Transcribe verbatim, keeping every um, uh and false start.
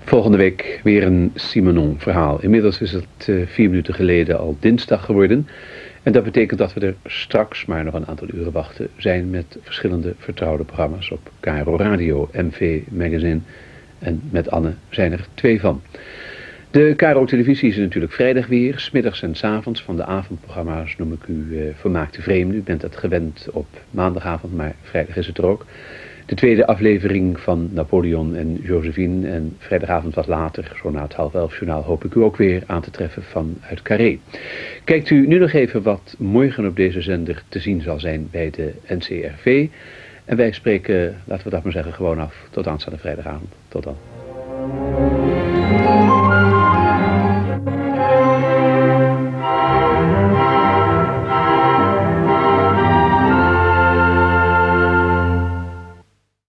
Volgende week weer een Simenon-verhaal. Inmiddels is het uh, vier minuten geleden al dinsdag geworden. En dat betekent dat we er straks, maar nog een aantal uren wachten, zijn met verschillende vertrouwde programma's op K R O Radio, M V Magazine en met Anne zijn er twee van. De K R O televisie is natuurlijk vrijdag weer, 's middags en 's avonds. Van de avondprogramma's noem ik u uh, Vermaakte Vreemden. U bent dat gewend op maandagavond, maar vrijdag is het er ook. De tweede aflevering van Napoleon en Josephine en vrijdagavond wat later, zo na het half elf journaal, hoop ik u ook weer aan te treffen vanuit Carré. Kijkt u nu nog even wat morgen op deze zender te zien zal zijn bij de N C R V. En wij spreken, laten we dat maar zeggen, gewoon af tot aanstaande vrijdagavond. Tot dan.